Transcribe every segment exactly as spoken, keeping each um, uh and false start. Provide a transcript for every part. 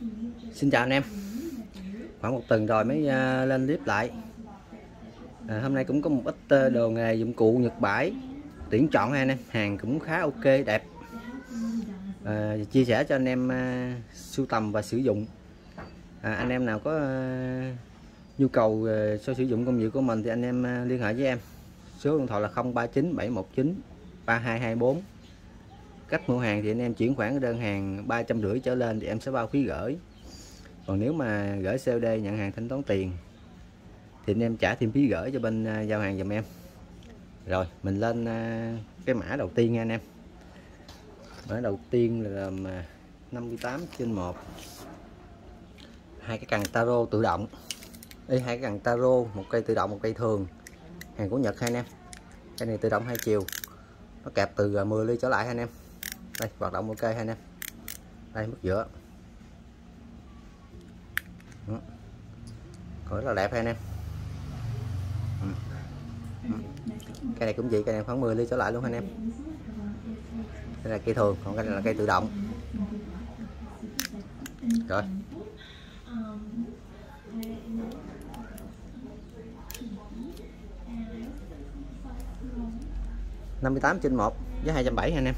Xin chào anh em. Khoảng một tuần rồi mới uh, lên clip lại. à, Hôm nay cũng có một ít uh, đồ nghề dụng cụ Nhật bãi tuyển chọn anh em. Hàng cũng khá ok đẹp, à, chia sẻ cho anh em uh, sưu tầm và sử dụng. à, Anh em nào có uh, nhu cầu uh, cho sử dụng công việc của mình thì anh em uh, liên hệ với em. Số điện thoại là không ba chín bảy một chín ba hai hai bốn. Cách mua hàng thì anh em chuyển khoản đơn hàng ba trăm rưỡi trở lên thì em sẽ bao phí gửi. Còn nếu mà gửi xê ô đê nhận hàng thanh toán tiền thì anh em trả thêm phí gửi cho bên uh, giao hàng giùm em. Rồi mình lên uh, cái mã đầu tiên nha anh em. Mã đầu tiên là uh, năm mươi tám trên một. Hai cái cần taro tự động. Đây, hai cái cần taro, một cây tự động, một cây thường. Hàng của Nhật hai anh em. Cái này tự động hai chiều. Nó kẹp từ mười ly trở lại hai anh em. Đây, hoạt động ok hai anh em. Đây, mức giữa. Còn rất là đẹp hai anh em. Cái này cũng vậy, cái này khoảng mười ly trở lại luôn hai anh em. Đây là cây thường, còn cái này là cây tự động. Rồi. năm mươi tám trên một với hai trăm bảy mươi anh em.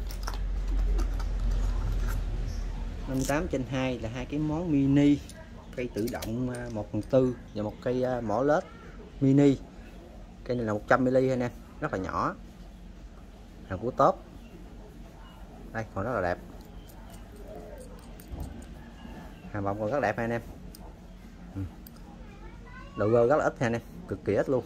năm mươi tám trên hai là hai cái món mini, cây tự động một phần tư và một cây mỏ lết mini. Cây này là một trăm mi li anh em, rất là nhỏ. Hàng của top. Đây còn rất là đẹp. Hàng bọng còn rất đẹp anh em. Đầu gơ rất là ít anh em, cực kỳ ít luôn.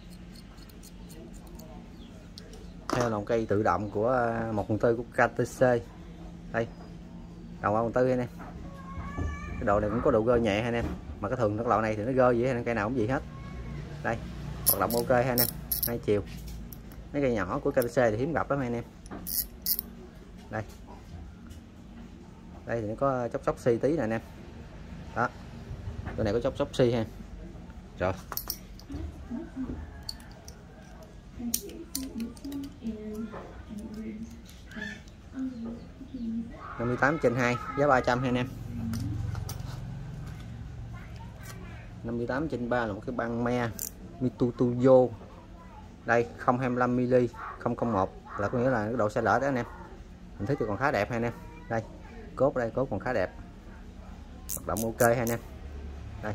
Theo lòng cây tự động của một phần tư của ca tê xê. Đây, đầu một phần tư anh em. Cái độ này cũng có độ gơ nhẹ anh em, mà cái thường cái loại này thì nó gơ vậy anh em, cây nào cũng vậy hết. Đây, hoạt động ok anh em, hai chiều. Mấy cây nhỏ của ca tê xê thì hiếm gặp lắm anh em. Đây, đây thì nó có chốc sóc xi tí nè anh em. Đó, cái này có chốc sóc xi ha. Rồi. năm mươi tám trên hai giá ba trăm anh em. năm mươi tám trên ba là một cái băng me Mitutuyo. Đây không hai mươi lăm mi li, không không một là có nghĩa là cái độ xe lỡ đó anh em. Mình thấy thì còn khá đẹp hai anh em. Đây, cốt đây, cốt còn khá đẹp. Hoạt động ok hai anh em. Đây.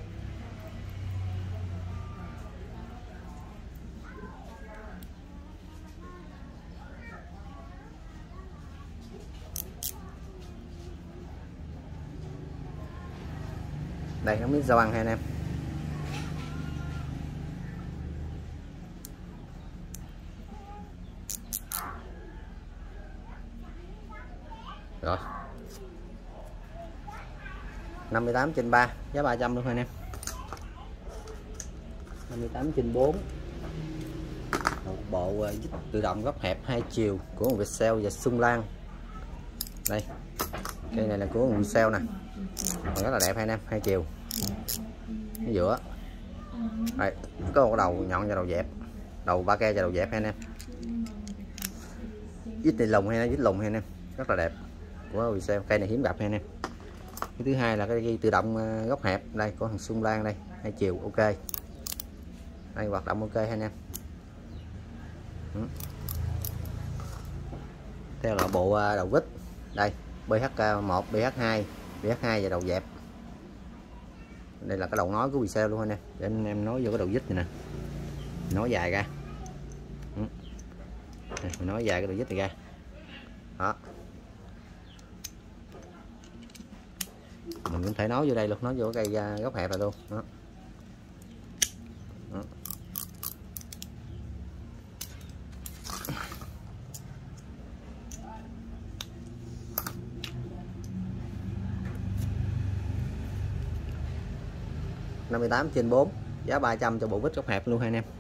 Đây nó miếng dao ăn hai anh em. Rồi. năm mươi tám trên ba giá ba trăm luôn hai anh em. năm mươi tám trên bốn. Một bộ dít tự động góc hẹp hai chiều của một Vietcell và Xuân Lan. Đây. Cây này là của một Vietcell nè. Còn rất là đẹp hai anh em, hai chiều. Ở giữa. Đây, có một đầu nhọn và đầu dẹp. Đầu ba ke và đầu dẹp hai anh em. Dít này lùng hay dít lùng hai anh em, rất là đẹp. Của Vietcell, cây này hiếm gặp hai anh em. Cái thứ hai là cái dây tự động góc hẹp, đây có thằng Xuân Lan đây, hai chiều ok. Đây hoạt động ok hai anh em. Ừ. Theo là bộ đầu vít. Đây, bê hát một, bê hát hai, bê hát hai và đầu dẹp. Đây là cái đầu nối của Vietcell luôn anh em. Để anh em nối vô cái đầu vít này nè. Nối dài ra. Ừ. Đây, mình nối dài cái đầu vít này ra. Đó. Mình cũng thể nối vô đây luôn, nối vô cái cây góc hẹp này luôn. Đó. Đó. năm mươi tám trên bốn giá ba trăm cho bộ vít góc hẹp luôn hai anh em.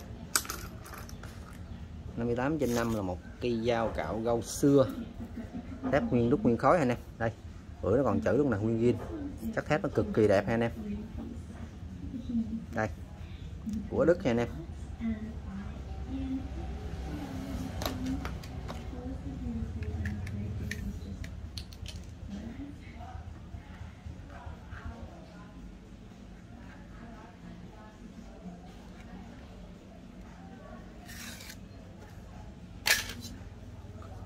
năm mươi tám trên năm là một cây dao cạo gâu xưa, thép nguyên đúc nguyên khối hai anh em. Đây, bữa nó còn chữ luôn nè, nguyên zin, chắc thép nó cực kỳ đẹp hai anh em. Đây, của Đức hai anh em.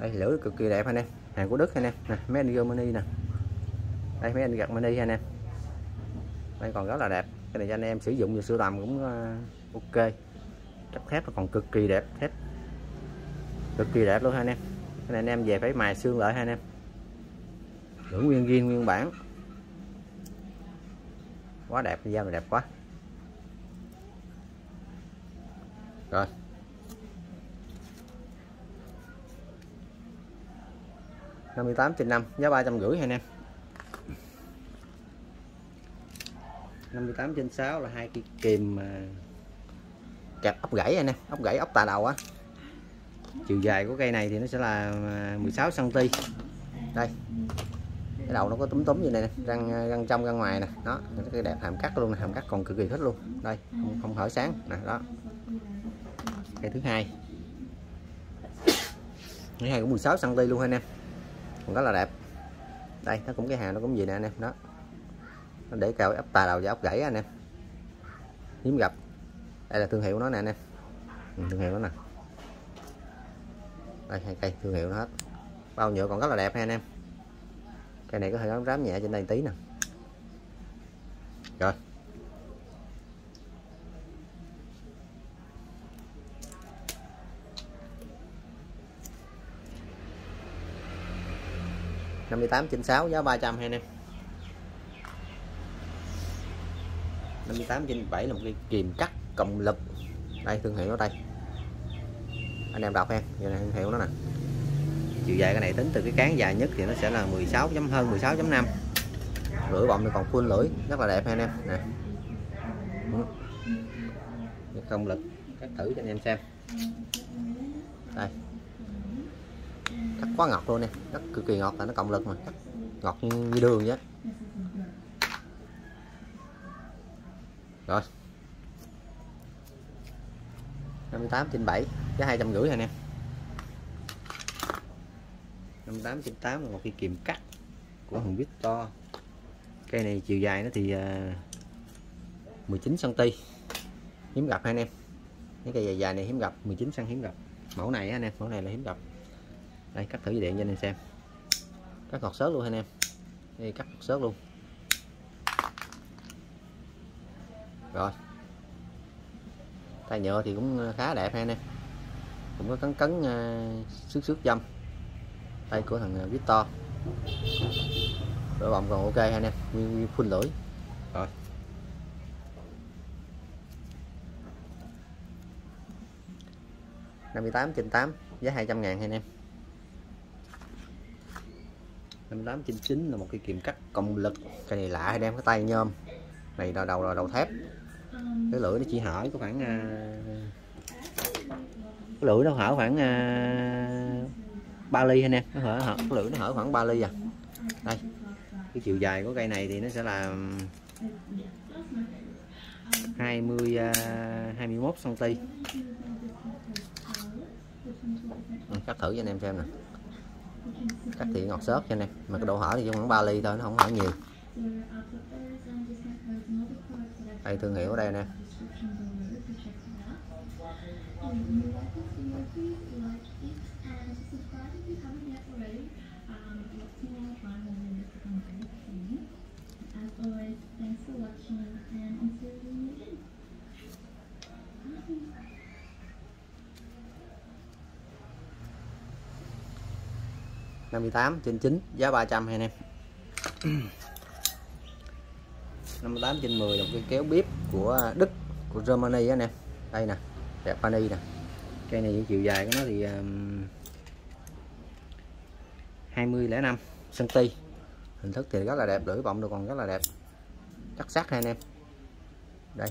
Đây lưỡi cực kỳ đẹp anh em, hàng của Đức anh em nè, mấy anh Germany nè, đây mấy anh Germany anh em, đây còn rất là đẹp. Cái này cho anh em sử dụng về sưu tầm cũng uh, ok. Chất thép nó còn cực kỳ đẹp, thép cực kỳ đẹp luôn anh em. Cái này anh em về phải mài xương lại anh em, lưỡi nguyên zin nguyên bản, quá đẹp, dao này đẹp quá. Rồi năm mươi tám trên năm, giá ba trăm rưỡi anh em. năm mươi tám trên sáu là hai cái kìm kẹp ốc gãy anh em, ốc gãy ốc tà đầu á. Chiều dài của cây này thì nó sẽ là mười sáu xăng ti mét. Đây cái đầu nó có túm túm như này nè, răng răng trong răng ngoài nè, đó cái đẹp, hàm cắt luôn, hàm cắt còn cực kỳ thích luôn. Đây không, không hở sáng nè, đó cây thứ hai, cái hai cũng mười sáu xăng ti mét luôn anh em, còn rất là đẹp. Đây nó cũng cái hàng nó cũng gì nè anh em, đó nó để cao ốc tà đầu và ốc gãy anh em, hiếm gặp. Đây là thương hiệu nó nè anh em, thương hiệu nó nè, đây hai cây thương hiệu nó hết, bao nhựa còn rất là đẹp ha anh em. Cây này có hơi rám rám nhẹ trên đây tí nè. Rồi năm mươi tám trên sáu, giá ba trăm hai anh em. năm mươi tám trên bảy là một cái kìm cắt cộng lực, đây thương hiệu nó đây anh em đọc ha, giờ này thương hiệu nó nè. Chiều dài cái này tính từ cái cán dài nhất thì nó sẽ là mười sáu chấm hơn mười sáu chấm năm, lưỡi bọng thì còn full lưỡi, rất là đẹp ha anh em nè. Công lực cắt thử cho anh em xem, đây cắt quá ngọt luôn nè, rất cực kỳ ngọt, là nó cộng lực mà, cắt ngọt như, như đường vậy. Rồi năm mươi tám trên bảy, giá hai trăm rưỡi anh em. năm mươi tám trên tám là một cái kìm cắt của thằng Victor. Cây này chiều dài nó thì uh, mười chín xăng ti mét, hiếm gặp anh em. Những cây dài dài này hiếm gặp, mười chín xăng ti mét hiếm gặp. Mẫu này anh em, mẫu này là hiếm gặp. Đây cắt thử dây điện cho anh em xem, cắt ngọt xớt luôn anh em, đây cắt ngọt xớt luôn. Rồi tay nhựa thì cũng khá đẹp ha anh em, cũng có cấn cấn uh, xước xước dâm. Đây của thằng Victor, đội bọng còn ok anh em, nguyên full lưỡi. Rồi năm mươi tám trên tám, giá hai trăm ngàn anh em. năm mươi tám trên chín là một cái kìm cắt cộng lực, cái này lạ anh em, cái tay nhôm này là đầu là đầu thép, cái lưỡi nó chỉ hở có khoảng cái lưỡi nó hở khoảng ba ly anh em, nó hở, hở cái lưỡi nó hở khoảng ba ly à. Đây cái chiều dài của cây này thì nó sẽ là hai mươi hai mươi mốt xăng ti mét. Cắt thử cho anh em xem nè, cắt thì ngọt xớt cho anh em, mà cái độ hở thì khoảng ba ly thôi, nó không hở nhiều. Đây thương hiệu ở đây anh em. năm mươi tám trên chín, giá ba trăm anh em. năm mươi tám trên mười là một cái kéo bếp của Đức, của Germany anh em. Đây nè, đẹp Pani nè. Cây này chiều dài của nó thì um, hai mươi lẻ năm xăng ti mét. Hình thức thì rất là đẹp, lưỡi bọng được còn rất là đẹp, chắc sắc ha anh em. Đây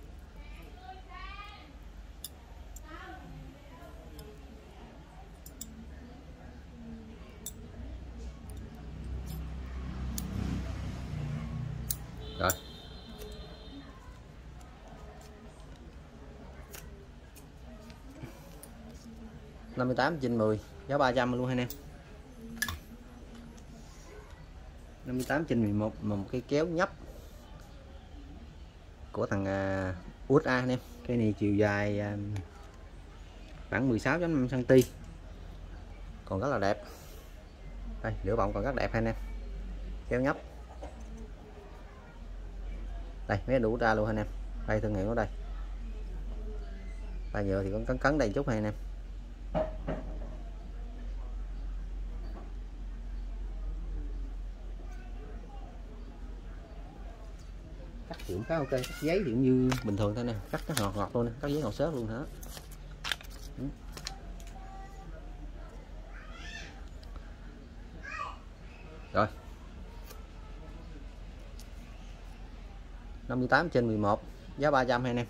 rồi năm mươi tám trên mười, giá ba trăm luôn anh em. năm mươi tám trên mười một mà một cái kéo nhấp của thằng uh, u ét a anh em. Cái này chiều dài uh, khoảng mười sáu chấm năm xăng ti mét. còn rất là đẹp. Đây, lửa bọng còn rất đẹp ha anh em, kéo nhấp. Đây mấy đủ ra luôn anh em. Đây thương hiệu ở đây. Tay nhựa thì còn cấn cấn đây chút hay anh em. Cắt cũng khá ok, cắt giấy thì cũng như bình thường thôi nè, cắt nó ngọt ngọt luôn nè, cắt giấy ngọt xớt luôn hả. Rồi năm mươi tám trên mười một, giá ba trăm hay anh em.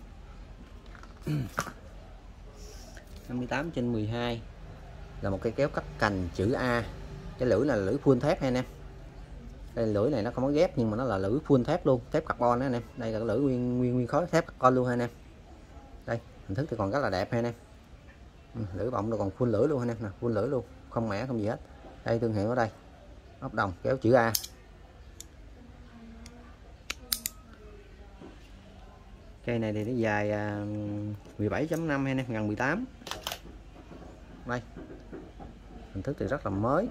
năm mươi tám trên mười hai là một cây kéo cắt cành chữ A. Cái lưỡi là lưỡi full thép hay anh em. Đây lưỡi này nó không có ghép nhưng mà nó là lưỡi full thép luôn, thép carbon đó anh em. Đây là cái lưỡi nguyên nguyên nguyên khối thép carbon luôn hay anh em. Đây hình thức thì còn rất là đẹp hay anh em. Ừ, lưỡi bọng nó còn full lưỡi luôn anh em nè, full lưỡi luôn, không mẻ không gì hết. Đây thương hiệu ở đây, ốc đồng kéo chữ A. Cây này thì nó dài mười bảy chấm năm hay anh em, gần mười tám. Đây hình thức thì rất là mới,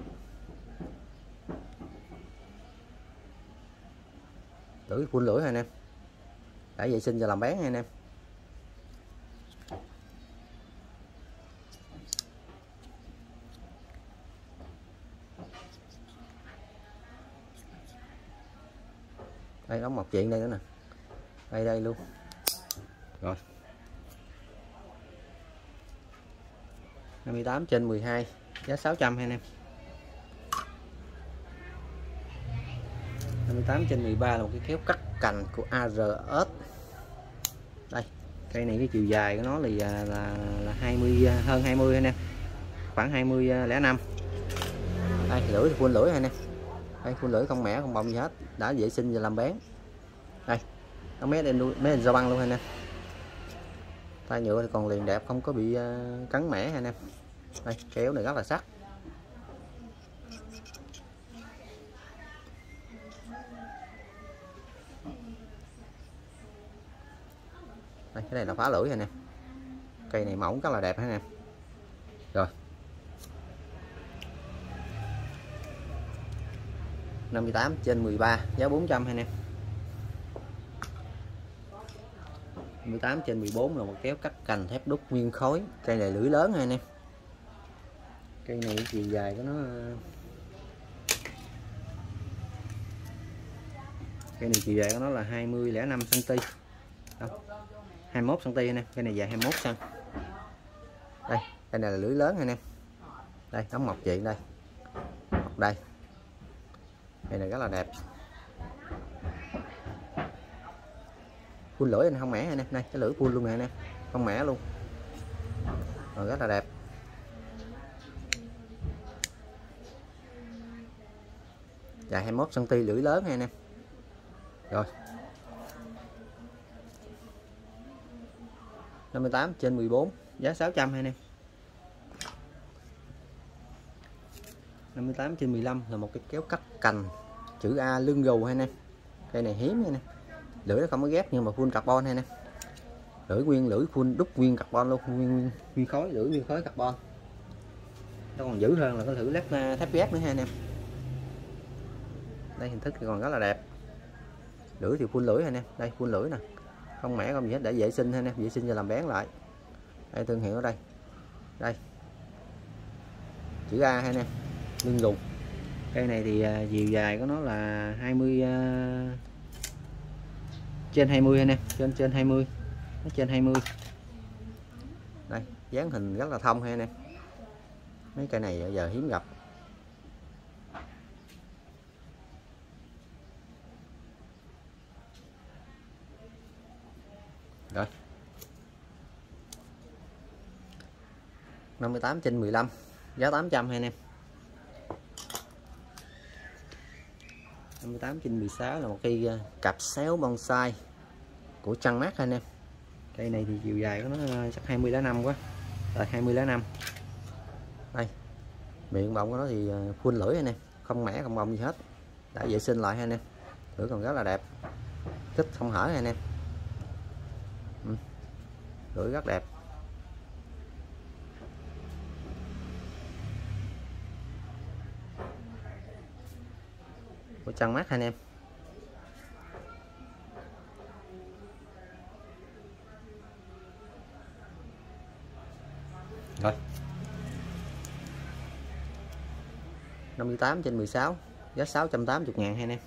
lưỡi full lưỡi hay anh em, đã vệ sinh và làm bán hay anh em. Đây đóng một chuyện đây nữa nè, đây đây luôn. Rồi năm mươi tám trên mười hai, giá sáu trăm hay anh em. năm mươi tám trên mười ba là một cái kéo cắt cành của a rờ ét. Đây cây này cái chiều dài của nó là là, là hai mươi, hơn hai mươi anh em, khoảng hai mươi lẻ năm. Đây lưỡi thì full lưỡi anh em. Đây full lưỡi không mẻ không bọng gì hết, đã vệ sinh và làm bán. Đây nó mấy lên mấy lên do băng luôn anh em. Tay nhựa thì còn liền đẹp, không có bị uh, cắn mẻ anh em. Đây kéo này rất là sắc. Đây cái này là phá lưỡi anh em. Cây này mỏng rất là đẹp anh em. Rồi năm mươi tám trên mười ba, giá bốn trăm anh em. năm mươi tám trên mười bốn là một kéo cắt cành thép đúc nguyên khối. Cây này lưỡi lớn anh em. Cây này chiều dài của nó, cây này chiều dài của nó là hai mươi lẻ năm xăng-ti-mét, hai mươi mốt xăng-ti-mét anh em. Cây này dài hai mươi mốt xăng. Đây cây này là lưỡi lớn anh em. Đây đóng mọc chuyện đây, mọc đây. Cây này rất là đẹp, full lưỡi anh không mẻ anh em. Đây cái lưỡi full luôn nè anh em, không mẻ luôn. Rồi rất là đẹp. Dài hai mươi mốt xăng-ti-mét, lưỡi lớn anh em. Rồi năm mươi tám trên mười bốn, giá sáu trăm anh em. năm mươi tám trên mười lăm là một cái kéo cắt cành chữ A lưng gù anh em. Cây này hiếm anh em, lưỡi nó không có ghép nhưng mà full carbon anh em. Lưỡi nguyên lưỡi full đúc nguyên carbon luôn, nguyên nguyên, nguyên khối, lưỡi nguyên khối carbon. Nó còn dữ hơn là có thử lát thép ghép nữa ha anh em. Đây hình thức thì còn rất là đẹp. Lưỡi thì full lưỡi anh em. Đây full lưỡi nè, không mẻ không gì hết, để vệ sinh anh em, vệ sinh và làm bán lại. Đây thương hiệu ở đây. Đây chữ A ha anh em, lưng gù. Cây này thì uh, chiều dài của nó là hai mươi uh, trên hai mươi anh em, trên trên hai mươi, nó trên hai mươi. Đây dáng hình rất là thông ha anh em. Mấy cây này giờ hiếm gặp. Rồi năm mươi tám trên mười lăm, giá tám trăm hay anh em. năm mươi tám trên mười sáu là một cây cặp xéo bonsai của Trăng Mát anh em. Cây này thì chiều dài của nó chắc hai mươi lẻ năm quá. Rồi hai mươi lẻ năm. Đây miệng bọng của nó thì full lưỡi anh em, không mẻ không bông gì hết, đã vệ sinh lại anh em. Lưỡi còn rất là đẹp, kích không hở anh em. Ừ. Lưỡi rất đẹp. của chân mắt anh em. Rồi năm mươi tám trên mười sáu, giá sáu trăm tám mươi ngàn hai anh em.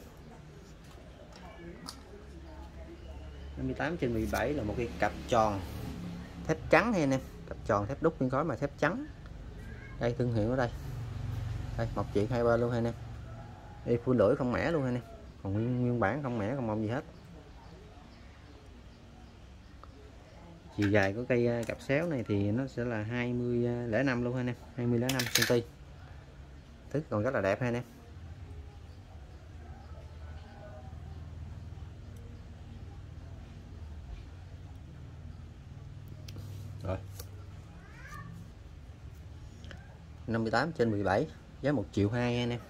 năm mươi tám trên mười bảy là một cái cặp tròn thép trắng hay anh em, cặp tròn thép đúc nguyên khối mà thép trắng. Đây thương hiệu ở đây. Đây một triệu hai bên luôn hai anh em. Đây full lưỡi không mẻ luôn hai anh em. Còn nguyên, nguyên bản không mẻ không mong gì hết. Chiều dài của cây cặp xéo này thì nó sẽ là hai mươi lẻ năm luôn hai anh em, hai mươi lẻ năm xăng-ti-mét. Tức còn rất là đẹp hai anh em. Rồi năm mươi tám trên mười bảy, giá một triệu hai anh em.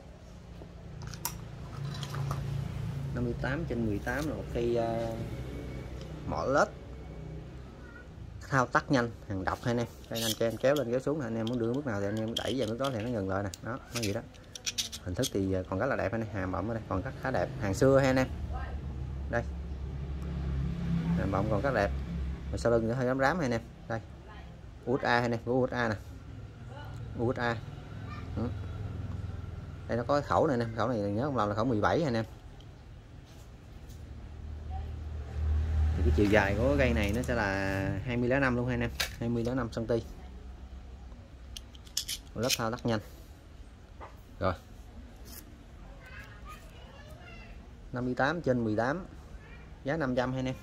năm mươi tám trên mười tám là một cây uh, mỏ lết thao tác nhanh, hàng độc hai anh em. Đây anh cho em kéo lên kéo xuống, anh em muốn đưa bước nào thì anh em đẩy vào bước đó thì nó ngừng lại nè, đó nó gì đó. Hình thức thì còn rất là đẹp anh em, hàm bọng ở đây còn rất khá đẹp, hàng xưa hai anh em. Đây hàm bọng còn rất đẹp, và sau lưng nó hơi rám rám hai anh em. Đây u ét a hai anh em, của u ét a nè, u ét a. Ừ. Đây nó có cái khẩu này nè, khẩu này nhớ không lầm là khẩu mười bảy hai anh em. Thì cái chiều dài của cây này nó sẽ là hai mươi lẻ năm luôn hai anh em, hai mươi lẻ năm xăng-ti-mét. Lớp thao tác nhanh. Rồi năm mươi tám trên mười tám, giá năm trăm hai anh em.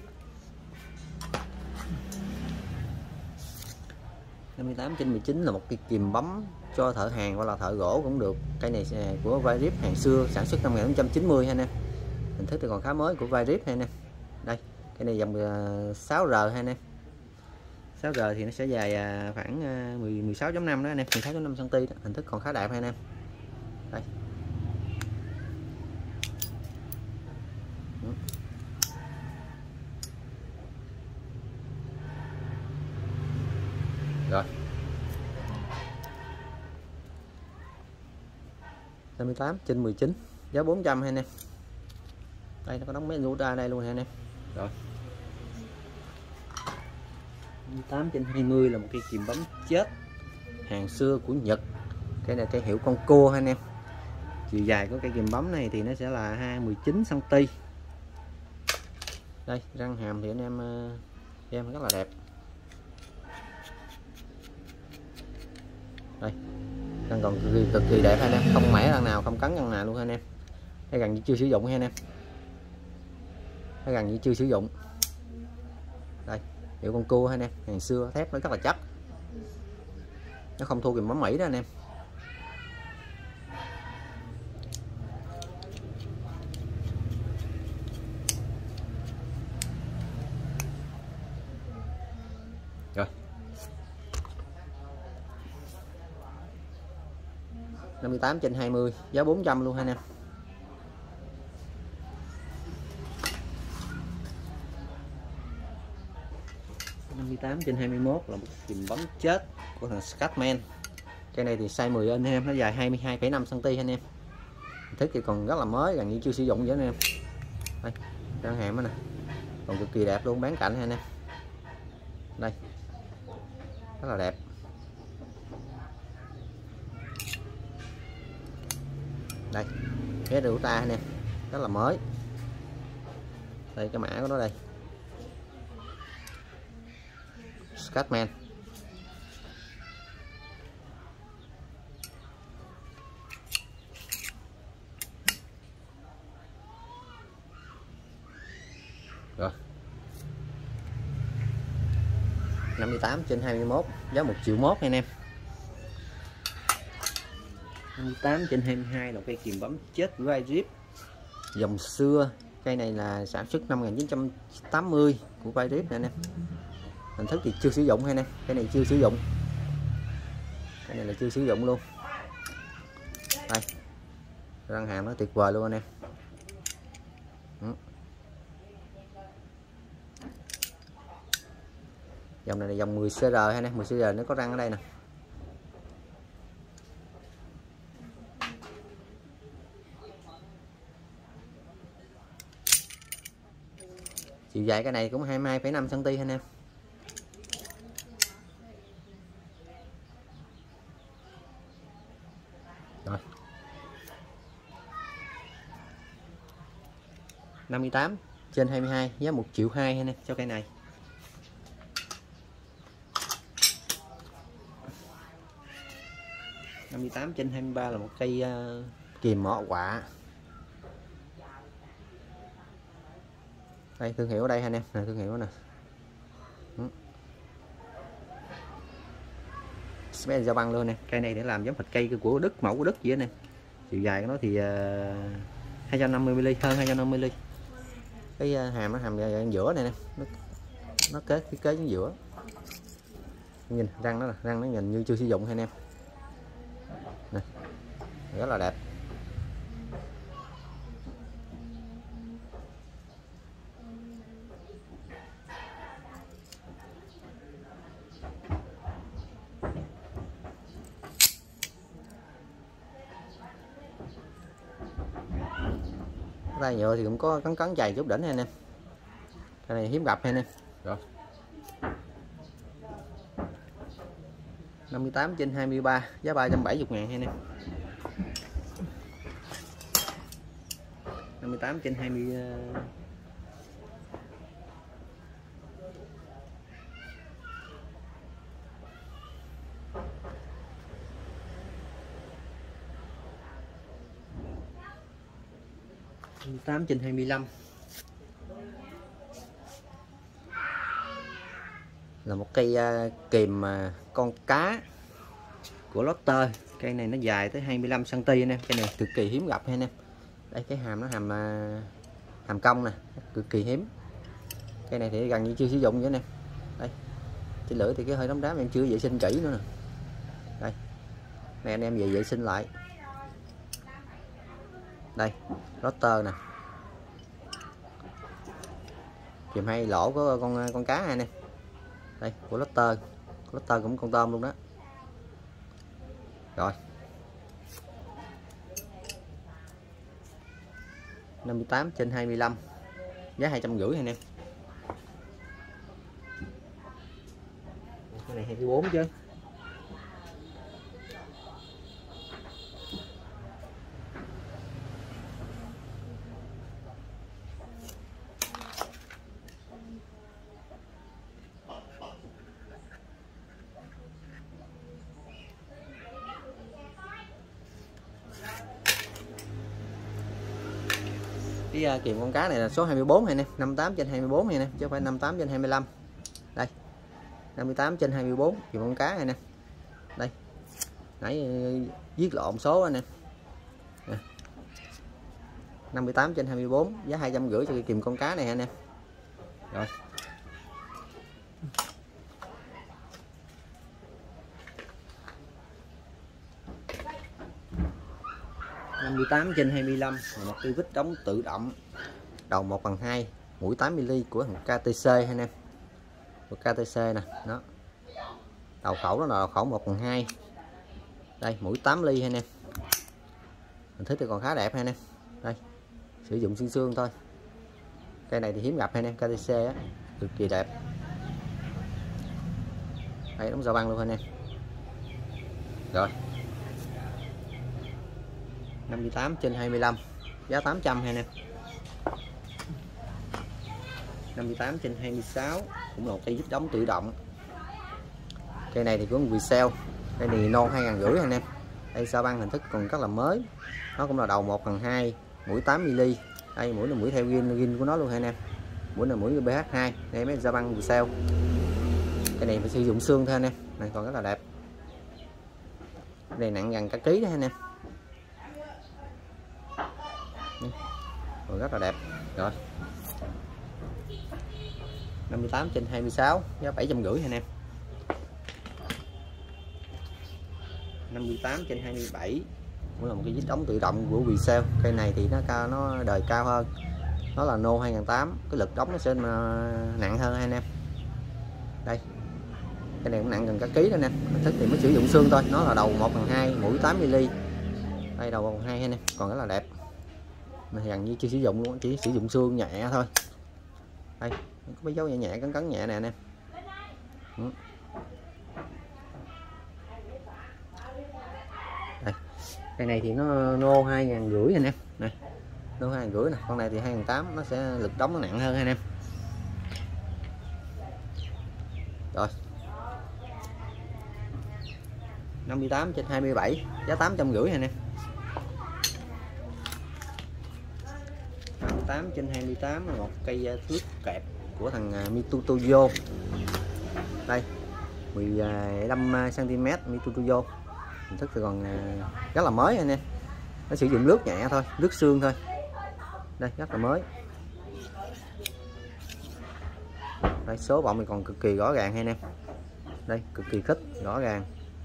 năm mươi tám trên mười chín là một cái kìm bấm cho thợ hàn hoặc là thợ gỗ cũng được. Cây này của Vairip, hàng xưa sản xuất năm một nghìn chín trăm chín mươi hai anh em. Hình thức thì còn khá mới của Vairip hai anh em. Đây cái này dòng sáu R hai anh em. sáu R thì nó sẽ dài khoảng mười sáu chấm năm đó anh em, mười sáu chấm năm xăng-ti-mét. Hình thức còn khá đẹp hai anh em. Đây. Rồi năm mươi tám trên mười chín, giá bốn trăm hai anh em. Đây nó có đóng mấy nút ra đây luôn hai anh em. Rồi năm mươi tám trên hai mươi là một cây kìm bấm chết, hàng xưa của Nhật. Cái này cây hiệu con cua hai anh em. Chiều dài của cây kìm bấm này thì nó sẽ là hai mươi chín xăng-ti-mét. Đây răng hàm thì anh em em rất là đẹp. Đây răng còn cực kỳ, cực kỳ đẹp hai anh em, không mẻ răng nào, không cắn răng nào luôn hai anh em. Cái gần như chưa sử dụng hai anh em, cái gần như chưa sử dụng. Đây hiệu con cua hai anh em, hàng xưa thép nó rất là chắc, nó không thua kìm bấm Mỹ đó anh em. Rồi năm mươi tám trên hai mươi, giá bốn trăm luôn hai anh em. năm mươi tám trên hai mươi mốt là một kìm bấm chết của thằng Scatman. Cây này thì size mười inch anh em, nó dài hai mươi hai phẩy năm xăng-ti-mét anh em. Thức thì còn rất là mới, gần như chưa sử dụng vậy anh em. Đây răng hàm đó nè, còn cực kỳ đẹp luôn, bán cạnh anh em. Đây rất là đẹp. Đây cái rượu ta anh em, rất là mới. Đây cái mã của nó đây, Scatman. Rồi năm mươi tám trên hai mươi mốt, giá một triệu mốt anh em. năm mươi tám trên hai mươi hai là cây kìm bấm chết của Vairip, dòng xưa. Cây này là sản xuất năm một nghìn chín trăm tám mươi của Vairip nè anh em. Hình thức thì chưa sử dụng hay nè, cái này chưa sử dụng, cái này là chưa sử dụng luôn. Đây răng hàm nó tuyệt vời luôn anh em. Ừ. Dòng này là dòng mười xê rờ hay nè, mười xê rờ nó có răng ở đây nè. Chiều dài cái này cũng hai mươi hai phẩy năm xăng ti anh em. Rồi. năm mươi tám trên hai mươi hai, giá một triệu hai anh em cho cây này. năm mươi tám trên hai mươi ba là một cây uh, kìm mỏ quạ. Đây thương hiệu ở đây anh em, nè thương hiệu nè. Spend giao băng luôn nè. Cây này để làm giống thịt cây của Đức, mẫu của Đức vậy nè. Chiều dài của nó thì uh, hai trăm năm mươi mi li, hơn hai trăm năm mươi mi li. Cái uh, hàm nó hàm ở giữa này nè, nó, nó kế cái kế ở giữa. Nhìn răng nó là răng nó nhìn như chưa sử dụng hay anh em. Nè. Rất là đẹp. Tay nhựa thì cũng có cắn cắn dày chút đỉnh anh em. Cái này hiếm gặp anh em. Rồi. năm mươi tám trên hai mươi ba, giá ba trăm bảy mươi ngàn anh em. năm mươi tám trên hai mươi tám trên hai mươi lăm là một cây uh, kìm uh, con cá của Lotte. Cây này nó dài tới hai mươi lăm xăng ti anh em. Cây này cực kỳ hiếm gặp anh em. Đây cái hàm nó hàm uh, hàm cong nè, cực kỳ hiếm. Cây này thì gần như chưa sử dụng vậy anh em. Đây trên lưỡi thì cái hơi đóng đám em chưa vệ sinh kỹ nữa nè. Đây này anh em về vệ sinh lại. Đây Lotte nè, kìm hay lỗ của con con cá này nè. Đây của Lotte, Lotte cũng con tôm luôn đó. Rồi năm mươi tám trên hai mươi lăm, giá hai trăm rưỡi anh em. Cái này hai mươi bốn chứ. Cái uh, kìm con cá này là số hai mươi bốn anh em, năm mươi tám trên hai mươi bốn anh em, chứ không phải năm mươi tám trên hai mươi lăm. Đây. năm mươi tám trên hai mươi bốn kìm con cá anh em. Đây. Nãy uh, viết lộn số anh em. Nè. năm mươi tám trên hai mươi bốn, giá hai trăm rưỡi cho cái kìm con cá này anh em. Rồi. năm mươi tám trên hai mươi lăm là một cây vít đóng tự động, đầu một phần hai, mũi tám mi li của thằng ca tê xê anh em. Của ca tê xê nè, đó. Đầu khẩu nó là đầu khẩu một phần hai. Đây, mũi tám ly anh em. Hình thức thì còn khá đẹp anh em. Đây. Sử dụng xương xương thôi. Cây này thì hiếm gặp anh em, ca tê xê á, cực kỳ đẹp. Đây đóng sao băng luôn anh em. Rồi. năm mươi tám trên hai mươi lăm, giá tám trăm anh em. năm mươi tám trên hai mươi sáu cũng là một cây vít đóng tự động. Cây này thì có một vì sale. Cây này non hai ngàn rưỡi anh em. Đây sao băng hình thức còn rất là mới. Nó cũng là đầu một phần hai, mũi tám mi li. Đây mũi là mũi theo gin gin của nó luôn anh em. Mũi là mũi bê hát hai. Đây mấy sao băng vì sale. Cây này phải sử dụng xương thôi anh em. Này còn rất là đẹp. Cái này nặng gần cả ký đó anh em. Còn rất là đẹp. Rồi năm mươi tám trên hai mươi sáu, giá bảy trăm rưỡi anh em. năm mươi tám trên hai mươi bảy cũng là một cái vít đóng tự động của Vietcell. Cây này thì nó cao, nó đời cao hơn, nó là nô hai nghìn tám trăm, cái lực đóng nó sẽ nặng hơn anh em. Đây cái này cũng nặng gần cả ký anh em. Thức thì mới sử dụng xương thôi, nó là đầu một phần hai, mũi tám mi li. Đây đầu một phần hai anh em, còn rất là đẹp. Mà gần như chưa sử dụng luôn, chỉ sử dụng xương nhẹ thôi. Đây có mấy dấu nhẹ nhẹ cấn cấn nhẹ nè anh em. Ừ. Đây. Cây này thì nó nô hai ngàn rưỡi anh em này, nô hai ngàn rưỡi nè, con này thì hai ngàn tám, nó sẽ lực đóng nó nặng hơn anh em. Rồi năm mươi tám trên hai mươi bảy, giá tám trăm rưỡi anh em. năm mươi tám trên hai mươi tám là một cây thước kẹp của thằng Mitutoyo. Đây mười lăm xăng ti mét Mitutoyo, hình thức thì còn rất là mới anh em, nó sử dụng lướt nhẹ thôi, lướt xương thôi. Đây rất là mới. Đây số bọng thì còn cực kỳ rõ ràng hay anh em, đây cực kỳ khít rõ ràng.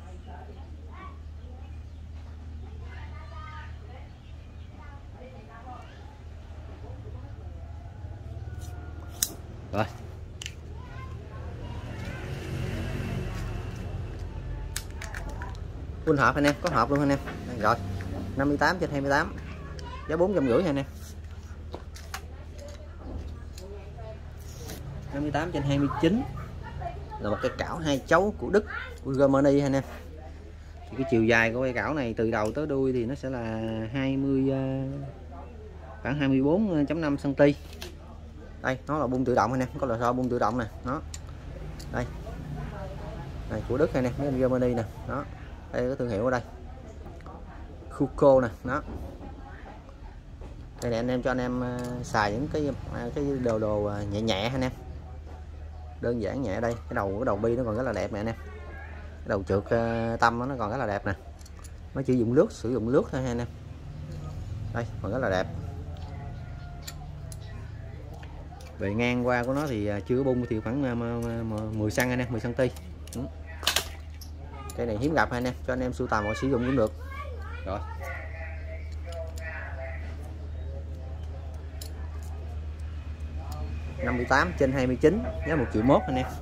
Rồi full hộp anh em, có hộp luôn anh em. Đây, rồi năm mươi tám trên hai mươi tám, giá bốn trăm rưỡi anh em. năm mươi tám trên hai mươi chín là một cây cảo hai chấu của Đức, của Germany anh em. Thì cái chiều dài của cây cảo này từ đầu tới đuôi thì nó sẽ là hai mươi, khoảng hai mươi bốn phẩy năm xăng ti mét. Đây nó là bung tự động anh em, có lò xo bung tự động nè, nó đây này của Đức này nè, Germany nè, đó đây có thương hiệu ở đây, Kuko nè, đó đây này anh em, cho anh em xài những cái cái đồ đồ nhẹ nhẹ anh em, đơn giản nhẹ. Đây cái đầu cái đầu bi nó còn rất là đẹp nè anh em, cái đầu trượt tâm nó còn rất là đẹp nè, nó chỉ dùng lướt, sử dụng lướt thôi anh em. Đây còn rất là đẹp. Về ngang qua của nó thì chưa bung thì khoảng mười xăng anh em, mười xăng ti mét. Cây này hiếm gặp anh em, cho anh em sưu tầm hoặc sử dụng cũng được. Rồi năm mươi tám trên hai mươi chín, giá một triệu mốt anh em.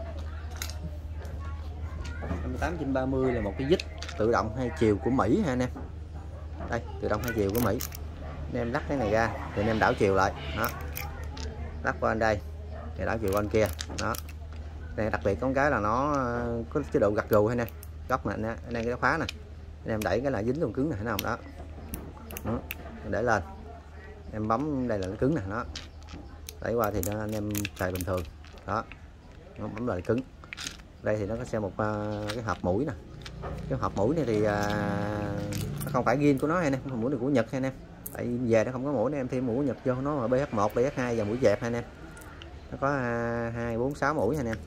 năm mươi tám trên ba mươi là một cái vít tự động hai chiều của Mỹ ha anh em. Đây tự động hai chiều của Mỹ, anh em lắc cái này ra thì anh em đảo chiều lại, đó lắc qua bên đây thì đảo chiều qua bên kia, đó. Đây đặc biệt có cái là nó có chế độ gật gù hay nè, góc này anh em cái khóa này, anh em đẩy cái là dính còn cứng này, thấy không đó, đó. Để lên em bấm đây là nó cứng nè, đó đẩy qua thì nó, anh em xài bình thường, đó nó bấm lại cứng. Đây thì nó có xem một uh, cái hộp mũi nè, cái hộp mũi này thì uh, nó không phải riêng của nó hay nè, không mũi này của Nhật hay nè, tại về nó không có mũi, em thêm mũi Nhật vô nó là bê hát một, bê hát hai và mũi dẹp hay nè, nó có hai bốn sáu mũi anh em.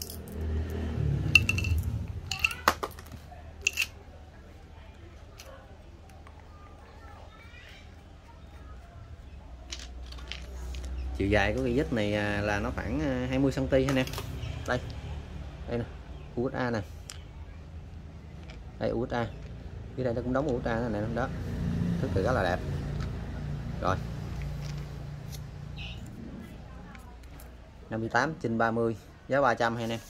Chiều dài của cây vít này là nó khoảng hai mươi xăng ti mét anh em. Đây đây nè, u ét a nè, đây u ét a, dưới đây nó cũng đóng u ét a này đó, thức thì rất là đẹp. Rồi năm mươi tám trên ba mươi, giá ba trăm hay anh em.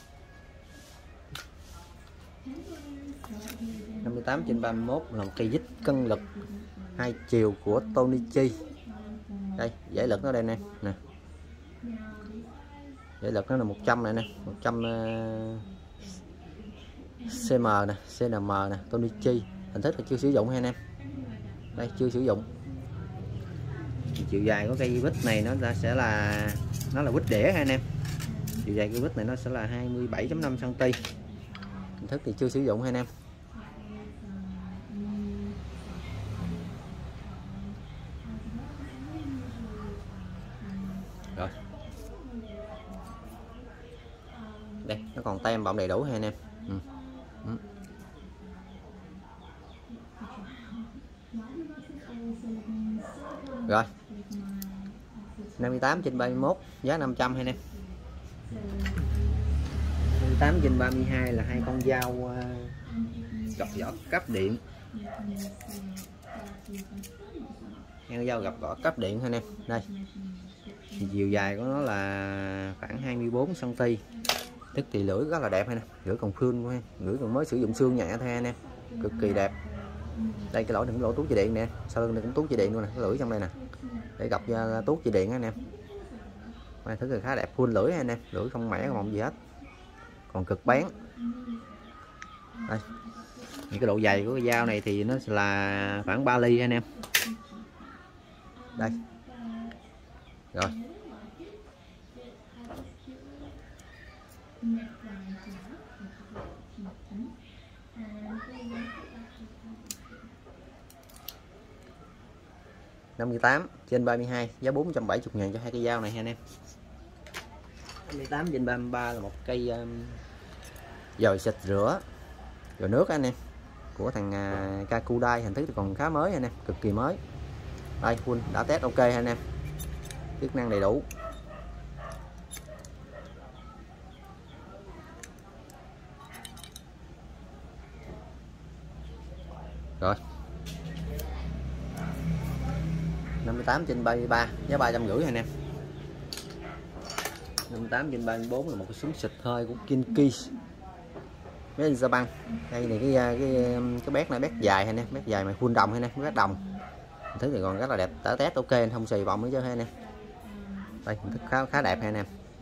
năm mươi tám trên ba mươi mốt là một cây vít cân lực hai chiều của Tonichi. Đây giải lực nó đây nè, nè giải lực nó là một trăm này nè, một trăm xê em nè, xê en em nè, Tonichi. Hình thức là chưa sử dụng hay anh em, đây chưa sử dụng. Chiều dài của cây vít này nó sẽ là nó là vít đĩa ha anh em, chiều dài cây vít này nó sẽ là hai mươi bảy phẩy năm xăng ti mét. Hình thức thì chưa sử dụng ha anh em. Rồi đây nó còn tem bọng đầy đủ ha anh em. Ừ. Ừ. Rồi năm mươi tám trên ba mươi mốt, giá năm trăm hay anh em. năm mươi tám trên ba mươi hai là hai con dao uh, gọt vỏ cấp điện, hai con dao gọt vỏ cấp điện anh em. Đây chiều dài của nó là khoảng hai mươi bốn xăng ti mét, tức thì lưỡi rất là đẹp hay nè, lưỡi còn khương của em, lưỡi còn mới sử dụng xương nhẹ thôi anh em, cực kỳ đẹp. Đây cái lỗ đừng lỗ tuốt dây điện nè, sau lưng này cũng tuốt dây điện luôn nè, cái lưỡi trong đây nè để gặp tuốt dây điện anh em. Này thứ là khá đẹp, full lưỡi anh em, lưỡi không mẻ không mọng gì hết, còn cực bén. Đây, những cái độ dày của cái dao này thì nó là khoảng ba ly anh em. Đây rồi, năm mươi tám trên ba mươi hai, giá bốn trăm bảy mươi ngàn cho hai cây dao này anh em. năm mươi tám trên ba mươi ba là một cây um, dòi xịt rửa dòi nước anh em, của thằng uh, Kakudai, hình thức thì còn khá mới anh em, cực kỳ mới. Đây full đã test ok anh em, chức năng đầy đủ. Rồi, năm mươi tám trên ba mươi ba, giá ba trăm rưỡi anh em. năm mươi tám trên ba mươi bốn là một cái súng xịt hơi của Kinki với Japan. Đây này cái cái cái bét này, bét dài anh em, bét dài mà full đồng anh em, bét đồng. Thứ thì còn rất là đẹp, đã test ok, anh không xì vòng nữa chứ anh em. Đây thức khá khá đẹp anh em.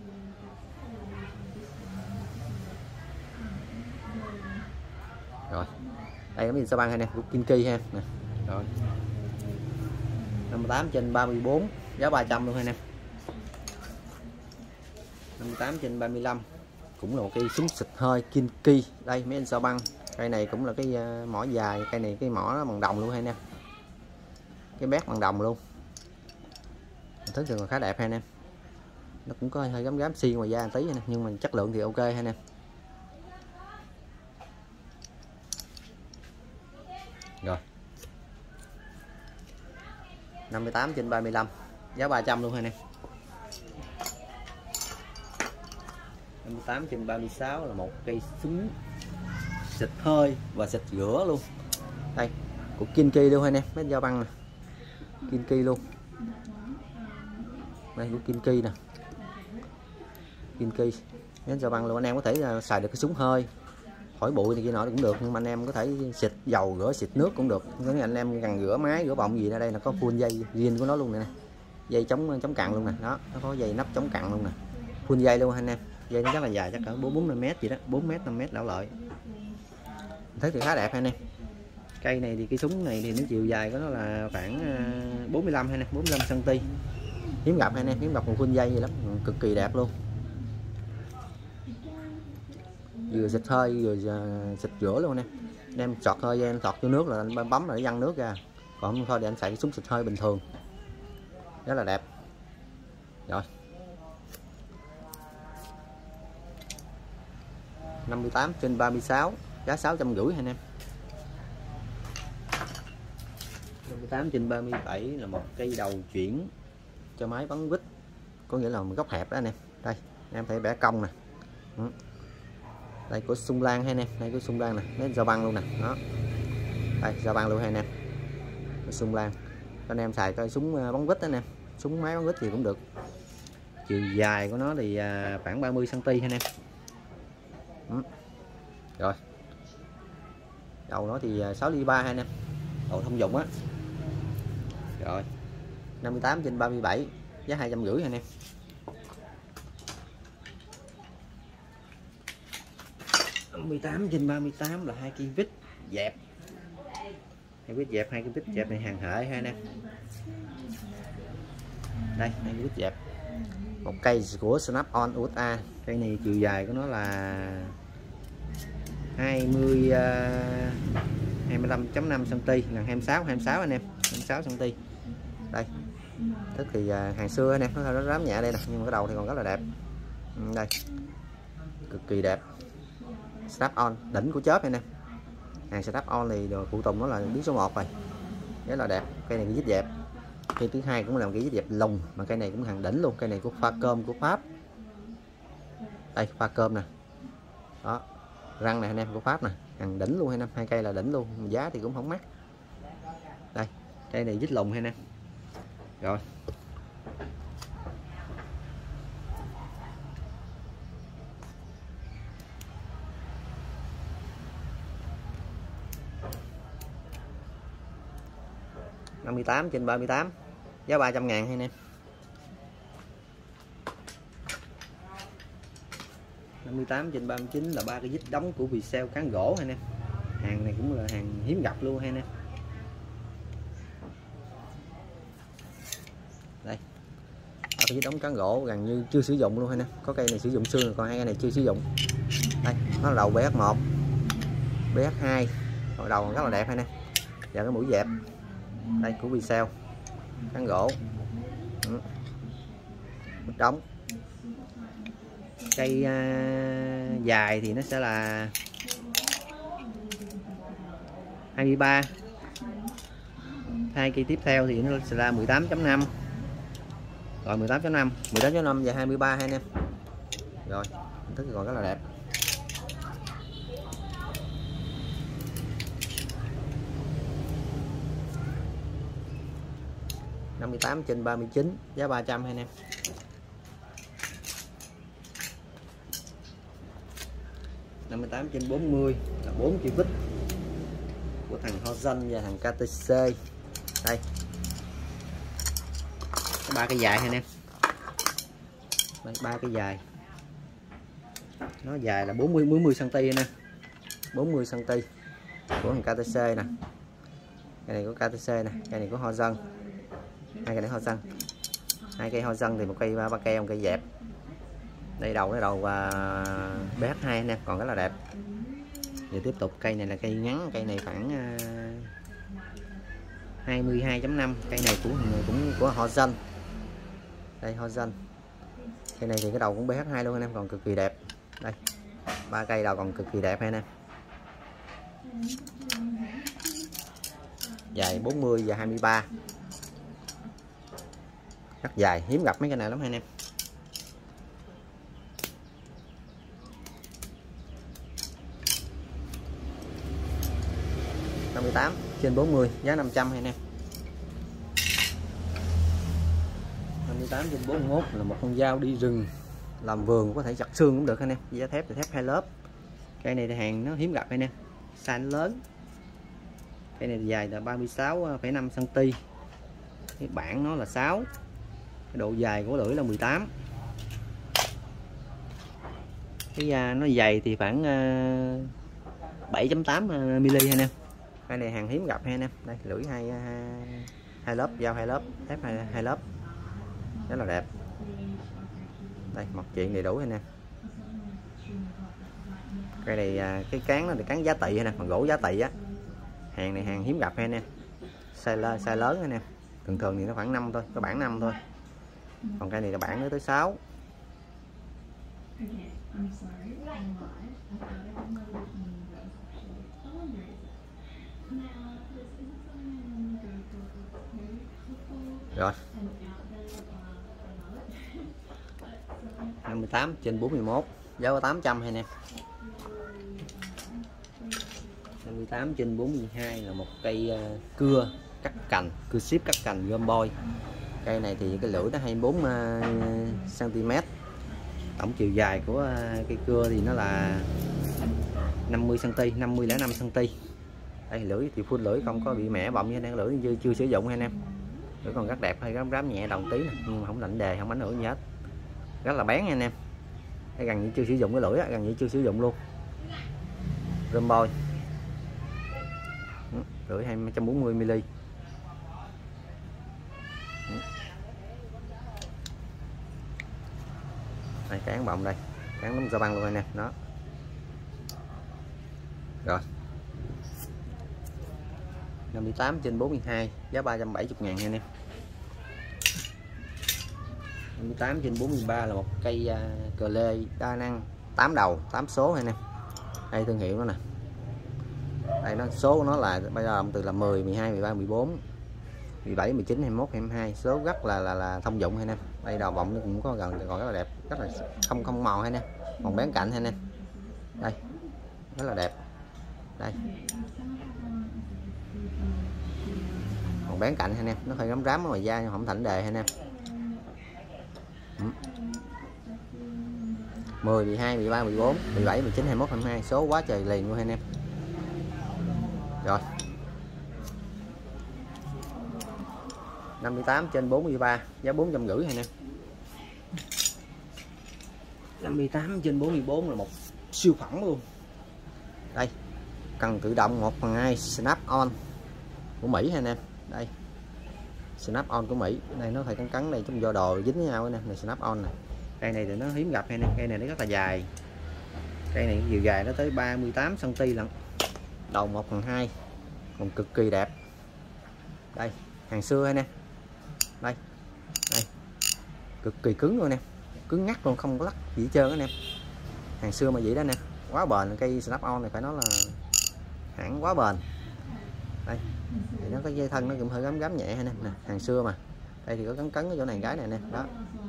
Rồi, đây cái Japan anh em của Kinki ha. Nè. Rồi, năm mươi tám trên ba mươi bốn, giá ba trăm luôn anh em. năm mươi tám trên ba mươi lăm cũng là một cây súng xịt hơi Kinki. Đây mấy anh sao băng, cây này cũng là cái uh, mỏ dài, cây này cái mỏ nó bằng đồng luôn anh em, cái bét bằng đồng luôn. Thứ thì còn khá đẹp anh em, nó cũng có hơi gám gám xi ngoài da một tí anh em, nhưng mà chất lượng thì ok anh em. Rồi, năm mươi tám trên ba mươi lăm, giá ba trăm luôn anh em. năm mươi tám trên ba mươi sáu là một cây súng xịt hơi và xịt rửa luôn. Đây của Kinki luôn anh em, mấy dao băng nè, Kinki luôn. Đây của Kinki nè, Kinki mấy dao băng luôn. Anh em có thể xài được cái súng hơi, khỏi bụi này kia nọ cũng được, nhưng mà anh em có thể xịt dầu rửa, xịt nước cũng được. Nếu anh em cần rửa máy rửa bọng gì, ra đây là có full dây riêng của nó luôn nè, dây chống chống cặn luôn nè, đó nó có dây nắp chống cặn luôn nè, full dây luôn anh em. Dây nó rất là dài, chắc cỡ bốn bốn năm mét gì đó, bốn mét năm mét đảo lợi. Thấy thì khá đẹp anh em. Cây này thì cái súng này thì nó chiều dài của nó là khoảng bốn mươi lăm hay nè, bốn mươi lăm xăng ti mét. Hiếm gặp anh em, hiếm gặp một full dây gì lắm, cực kỳ đẹp luôn. Vừa xịt hơi vừa xịt rửa luôn anh em. Anh em sọt hơi anh sọt vô nước là anh bấm là nó văng nước ra. Còn không thôi thì anh xài cái súng xịt hơi bình thường. Rất là đẹp. Rồi. năm mươi tám trên ba mươi sáu, giá sáu trăm rưỡi anh em. năm mươi tám trên ba mươi bảy là một cây đầu chuyển cho máy bắn vít, có nghĩa là một góc hẹp đó anh em. Đây em thấy bẻ cong nè. Đây của Sung Lan hay anh em, đây của Sung Lan nè, lấy dao băng luôn nè, đó. Đây dao băng luôn hay anh em. Sung Lan. Anh em xài coi súng bắn vít đó anh em, súng máy bắn vít thì cũng được. Chiều dài của nó thì khoảng ba mươi xăng ti mét anh em. Ừ. Rồi. Đầu nó thì sáu ly ba anh em. Đầu thông dụng á. Rồi. năm mươi tám trên ba mươi bảy, giá hai trăm rưỡi anh em. năm mươi tám trên ba mươi tám là hai cây vít dẹp. Hai vít dẹp, hai cây vít dẹp này hàng hệ hai anh em. Đây, hai vít dẹp. Một cây của Snap-on u ét a. Cây này chiều dài của nó là hai mươi hai mươi lăm phẩy năm xăng ti mét, gần hai mươi sáu hai mươi sáu anh em, hai mươi sáu xăng ti mét. Đây. Tức thì hàng xưa anh em, nó nó rám nhẹ đây nè, nhưng mà cái đầu thì còn rất là đẹp. Đây. Cực kỳ đẹp. Snap-on đỉnh của chớp anh em. Hàng Snap-on thì đồ phụ tùng nó là biến số một rồi. Rất là đẹp. Cây này cái vít dẹp. Cây thứ hai cũng là một cái vít dẹp lùng, mà cây này cũng hàng đỉnh luôn. Cây này của Facom của Pháp. Đây Facom nè. Đó. Răng này anh em của Pháp nè, hàng đỉnh luôn anh em, hai cây là đỉnh luôn, giá thì cũng không mắc. Đây, cây này vít lùng anh em. Rồi. năm mươi tám trên ba mươi tám, giá ba trăm ngàn anh em. năm mươi tám trên ba mươi chín là ba cái vít đóng của Vietcell cán gỗ hay nè. Hàng này cũng là hàng hiếm gặp luôn hay nè. Đây, ba cái vít đóng cán gỗ gần như chưa sử dụng luôn hay nè. Có cây này sử dụng xương, còn hai cây này chưa sử dụng. Đây, nó là đầu bê ét một, bê ét hai, còn đầu rất là đẹp hay nè. Và cái mũi dẹp đây của Vietcell cán gỗ. Ừ. Đóng cây uh, dài thì nó sẽ là hai mươi ba, hai cây tiếp theo thì nó sẽ là mười tám chấm năm, rồi mười tám chấm năm, mười tám chấm năm và hai mươi ba hai anh em. Rồi hình thức còn rất là đẹp. năm mươi tám trên ba mươi chín giá ba trăm hai anh em. năm mươi tám trên bốn mươi là bốn chiếc vít của thằng Horizon và thằng ca tê xê. Đây, ba cái dài hai anh em. Đây, ba cái dài, nó dài là bốn mươi bốn mươi xăng ti nè, bốn mươi xăng ti của thằng ca tê xê nè. Cái này của ca tê xê nè, cái này của Horizon. Hai cây này Horizon, hai cây Horizon thì một cây ba, ba cây, một cây dẹp. Đây đầu cái đầu và bê ét hai nè, còn rất là đẹp. Giờ tiếp tục cây này là cây ngắn, cây này khoảng hai mươi hai chấm năm, cây này cũng cũng của Horizon. Đây Horizon. Cây này thì cái đầu cũng bê ét hai luôn anh em, còn cực kỳ đẹp. Đây, ba cây đầu còn cực kỳ đẹp anh em. Dài bốn mươi và hai mươi ba. Rất dài, hiếm gặp mấy cái này lắm anh em. năm mươi tám trên bốn mươi giá năm trăm anh em. năm mươi tám trên bốn mươi mốt là một con dao đi rừng làm vườn, có thể chặt xương cũng được anh em. Giá thép thì thép hai lớp. Cây này thì hàng nó hiếm gặp anh em, size lớn. Cây này thì dài là ba mươi sáu phẩy năm xăng ti. Cái bản nó là sáu. Cái độ dài của lưỡi là mười tám. Cái da nó dày thì khoảng bảy chấm tám mi-li anh em. Cái này hàng hiếm gặp ha anh em. Đây lưỡi hai hai lớp, dao hai lớp, thép hai, hai lớp. Rất là đẹp. Đây mọc chuyện đầy đủ anh em. Cái này cái cán nó là cán giá trị anh em, bằng gỗ giá trị á. Hàng này hàng hiếm gặp ha anh em. Size size lớn anh em. Thường thường thì nó khoảng năm thôi, có bản năm thôi. Còn cây này là bản nó tới sáu. Rồi. năm mươi tám trên bốn mươi mốt giá có tám trăm hay nè. năm mươi tám trên bốn mươi hai là một cây uh, cưa cắt cành, cưa ship cắt cành gom boy. Cây này thì cái lưỡi nó hai mươi bốn xăng ti mét. Tổng chiều dài của uh, cây cưa thì nó là năm mươi xăng ti, năm mươi lẻ năm xăng ti. Đây lưỡi thì full lưỡi, không có bị mẻ bọng như đây, lưỡi chưa, chưa sử dụng anh em. Lưỡi còn rất đẹp, hơi rám rám nhẹ đồng tí nè, nhưng mà không lạnh đề, không ảnh hưởng gì hết. Rất là bén nha anh em. Đây gần như chưa sử dụng cái lưỡi, gần như chưa sử dụng luôn. Rơm boy. Lưỡi hai trăm bốn mươi mi-li. Đây cán bọng đây, cán nắm ra băng luôn anh em, đó. Rồi. năm mươi tám trên bốn mươi hai giá ba trăm bảy mươi ngàn anh em. năm mươi tám trên bốn mươi ba là một cây uh, cờ lê đa năng tám đầu, tám số anh em. Đây thương hiệu nó nè. Đây nó số của nó là bây giờ từ là mười, mười hai, mười ba, mười bốn, mười bảy, mười chín, hai mươi mốt, hai mươi hai, số rất là là là thông dụng anh em. Đây đầu bọng nó cũng có gần còn rất là đẹp, rất là không không màu anh em. Còn bén cạnh anh em. Đây. Rất là đẹp. Đây. Còn bén cạnh anh em, nó hơi rám rám ở ngoài da nhưng không thảnh đề anh em. mười, mười hai, mười ba, mười bốn, mười bảy, mười chín, hai mươi mốt, hai mươi hai, số quá trời liền luôn anh em. Rồi. năm mươi tám trên bốn mươi ba giá bốn trăm rưỡi anh em. năm mươi tám trên bốn mươi bốn là một siêu phẩm luôn. Đây, cần tự động một phần hai Snap On của Mỹ ha anh em. Đây, Snap On của Mỹ. Đây nó phải cắn cắn này trong do đồ dính với nhau anh em. Này Snap On này. Cây này thì nó hiếm gặp hay nè, cây này nó rất là dài. Cây này chiều dài nó tới ba mươi tám xăng ti lận. Đầu một phần hai, còn cực kỳ đẹp. Đây, hàng xưa nè. Đây. Đây. Cực kỳ cứng luôn nè. Cứng ngắt luôn, không có lắc gì hết trơn anh em. Hàng xưa mà vậy đó nè, quá bền. Cây Snap On này phải nói là hãng quá bền. Đây. Thì nó có dây thân nó cũng hơi gắm gắm nhẹ ha nè. Nè, hàng xưa mà. Đây thì có cắn cắn cái chỗ này cái này nè, đó.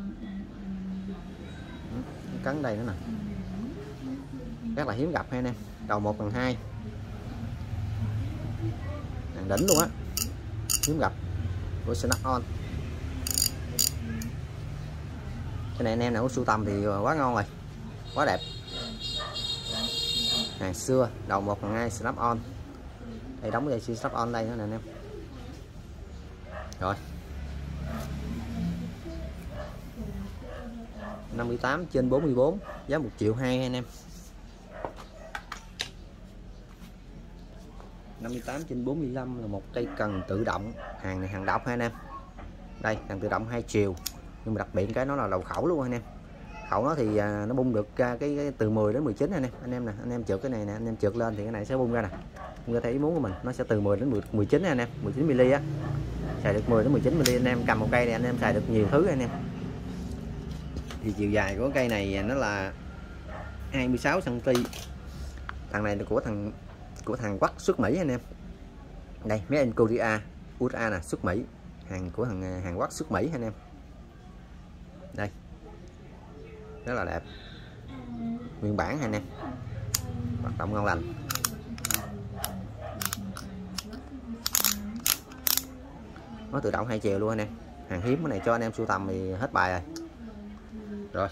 Cắn đây nữa nè, rất là hiếm gặp ha nè. Đầu một phần hai, hàng đỉnh luôn á, hiếm gặp của Snap On. Cái này anh em nào có sưu tầm thì quá ngon rồi, quá đẹp. Hàng xưa đầu một phần hai Snap On. Đây đóng dây Snap On đây nữa nè anh em. Rồi năm mươi tám trên bốn mươi bốn, giá một triệu hai anh em. năm mươi tám trên bốn mươi lăm là một cây cần tự động. Hàng này hàng độc ha anh em. Đây, cần tự động hai chiều. Nhưng mà đặc biệt cái nó là đầu khẩu luôn anh em. Khẩu nó thì à, nó bung được cái, cái từ mười đến mười chín anh em. Anh em nè, anh em trượt cái này nè, anh em trượt lên thì cái này sẽ bung ra nè. Bung ra theo ý muốn của mình, nó sẽ từ mười đến mười chín anh em, mười chín mi-li á. Xài được mười đến mười chín mi-li anh em cầm một cây này anh em xài được nhiều thứ anh em. Thì chiều dài của cây này nó là hai mươi sáu xăng ti. Thằng này là của thằng của thằng Quắc xuất Mỹ anh em. Đây, mấy anh Korea, u ét a nè, xuất Mỹ. Hàng của thằng hàng Quắc xuất Mỹ anh em. Đây. Rất là đẹp. Nguyên bản anh em. Hoạt động ngon lành. Nó tự động hai chiều luôn anh em. Hàng hiếm cái này cho anh em sưu tầm thì hết bài rồi. Rồi.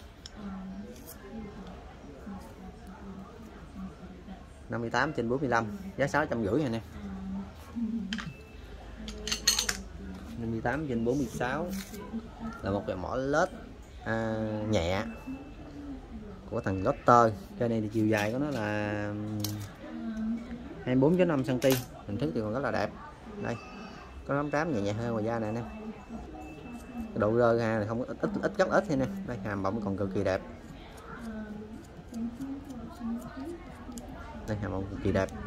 năm mươi tám trên bốn mươi lăm, giá sáu trăm rưỡi anh em. năm mươi tám trên bốn mươi sáu là một cái mỏ lết à, nhẹ của thằng Lotter. Cây này thì chiều dài của nó là hai mươi bốn phẩy năm xăng ti. Hình thức thì còn rất là đẹp. Đây, có nắm trám nhẹ nhẹ hơn ngoài da này nè. Cái độ rơ ha này không ít ít ít rất ít thôi nè. Đây, hàm bọng còn cực kỳ đẹp. Đây, hàm bọng cực kỳ đẹp.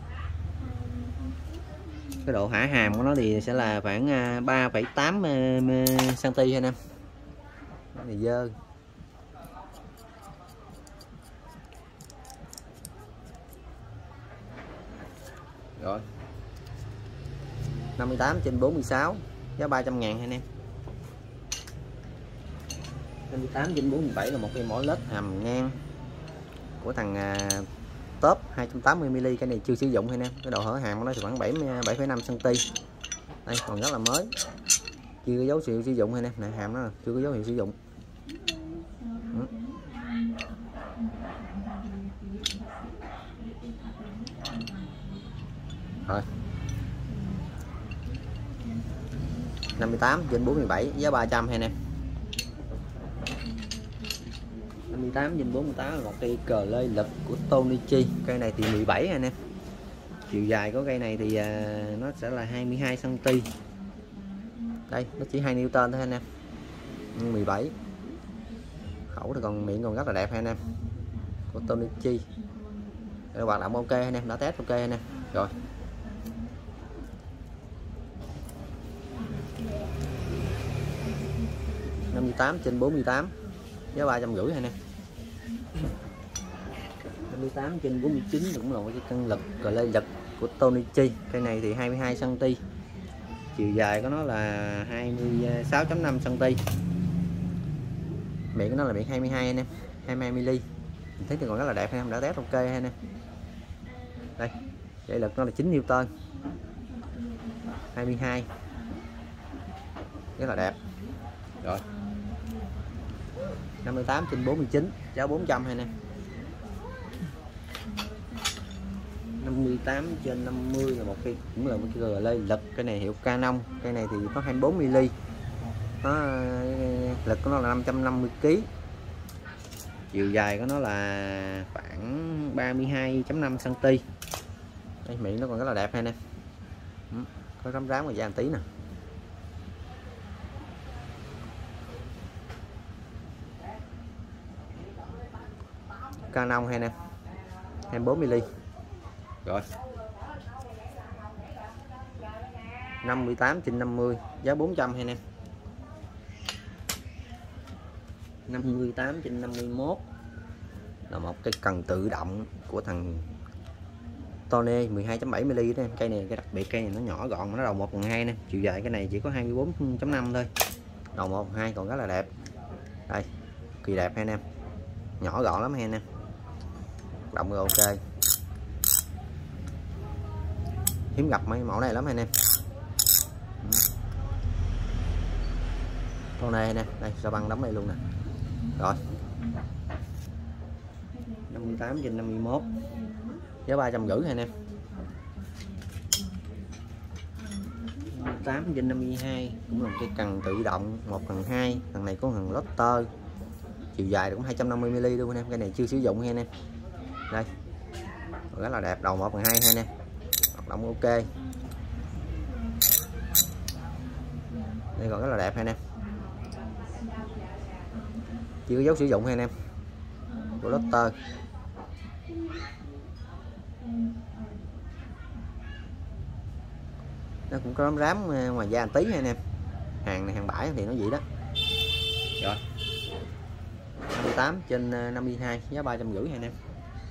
Cái độ hả hàm của nó thì sẽ là khoảng ba phẩy tám xăng ti anh em. Cái này dơ. Rồi. năm mươi tám trên bốn mươi sáu, giá ba trăm ngàn anh em. năm mươi tám trên bốn mươi bảy là một cây mỏ lết hàm ngang của thằng uh, top hai trăm tám mươi mi-li. Cái này chưa sử dụng anh em. Cái độ hở hàm của nó thì khoảng bảy phẩy năm xăng ti. Đây còn rất là mới, chưa có dấu hiệu sử dụng anh em. Này hàm nó chưa có dấu hiệu sử dụng. Ừ. Rồi. năm mươi tám trên bốn mươi bảy, giá ba trăm anh em. năm mươi tám trên bốn mươi tám là một cây cờ lê lực của Tonichi. Cây này thì mười bảy anh em. Chiều dài của cây này thì à, nó sẽ là hai mươi hai xăng ti. Đây, nó chỉ hai Newton thôi anh em. mười bảy. Khẩu thì còn miệng còn rất là đẹp anh em. Của Tonichi. Đây, hoạt động ok anh em, đã test ok anh em. Rồi. năm mươi tám trên bốn mươi tám, giá ba trăm rưỡi anh em. năm mươi tám trên bốn mươi chín cũng là một cái cân lực cờ lê lực của Tonichi. Cây này thì hai mươi hai xăng ti. Chiều dài của nó là hai mươi sáu phẩy năm xăng ti. Miệng của nó là miệng hai mươi hai anh em, hai mươi hai mi-li. Mình thấy thì còn rất là đẹp anh em, đã test ok anh em. Đây, dây lực nó là chín Newton. hai mươi hai. Rất là đẹp. Rồi. năm mươi tám trên bốn mươi chín, giá bốn trăm anh em. năm mươi tám trên năm mươi là một cái cũng là một cái gờ lê lực. Cái này hiệu Canon. Cái này thì có hai mươi bốn mi-li. Nó lực của nó là năm trăm năm mươi ki-lô-gam. Chiều dài của nó là khoảng ba mươi hai phẩy năm xăng-ti-mét. Đây, miệng nó còn rất là đẹp ha nè. Có rám rám và da một tí nè. Canon ha nè, hai mươi bốn mi-li-mét. Rồi. năm mươi tám trên năm mươi, giá bốn trăm ha nè. năm mươi tám trên năm mươi mốt là một cái cần tự động của thằng Tone mười hai chấm bảy mi-li-mét đó. Cây này cái đặc biệt cây này nó nhỏ gọn mà nó đầu một phần hai nè. Chiều dài cái này chỉ có hai mươi bốn chấm năm thôi. Đầu một phần hai còn rất là đẹp. Đây, kỳ đẹp ha anh em. Nhỏ gọn lắm ha anh em. Động rồi ok. Hiếm gặp mấy mẫu này lắm anh em. Con này nè, đây sao băng đóng đây luôn nè. Rồi. năm mươi tám trên năm mươi mốt. Giá ba trăm rưỡi anh em. năm mươi tám trên năm mươi hai cũng là một cái cần tự động một phần hai, thằng này có thằng Lotter. Chiều dài cũng hai trăm năm mươi mi-li-mét luôn anh em, cái này chưa sử dụng nha anh em. Đây. Rất là đẹp, đầu một phần hai ha anh em. Hoạt động ok. Đây còn rất là đẹp ha anh em. Chưa có dấu sử dụng ha anh em. Của Lotter. Nó cũng có rám rám ngoài da một tí ha anh em. Hàng này hàng bãi thì nó vậy đó. Rồi. năm mươi tám trên năm mươi hai, giá ba trăm rưỡi ha anh em.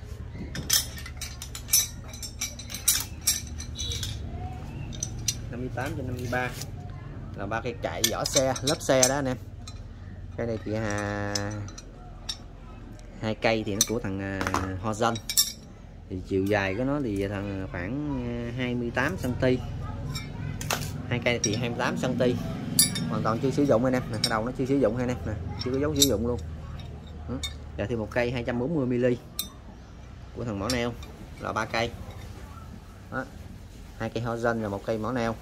năm mươi tám trên năm mươi ba là ba cây cạy vỏ xe, lớp xe đó anh em. Cây này thì à, hai cây thì nó của thằng uh, Horizon. Thì chiều dài của nó thì thằng khoảng hai mươi tám xăng-ti-mét. Hai cây thì hai mươi tám xăng-ti-mét. Hoàn toàn chưa sử dụng anh em. Nè, cái đầu nó chưa sử dụng anh em nè, chưa có dấu sử dụng luôn. Ừ. Và thêm một cây hai trăm bốn mươi mi-li-mét của thằng mỏ neo là ba cây. Đó. Hai cây Horizon và một cây mỏ neo.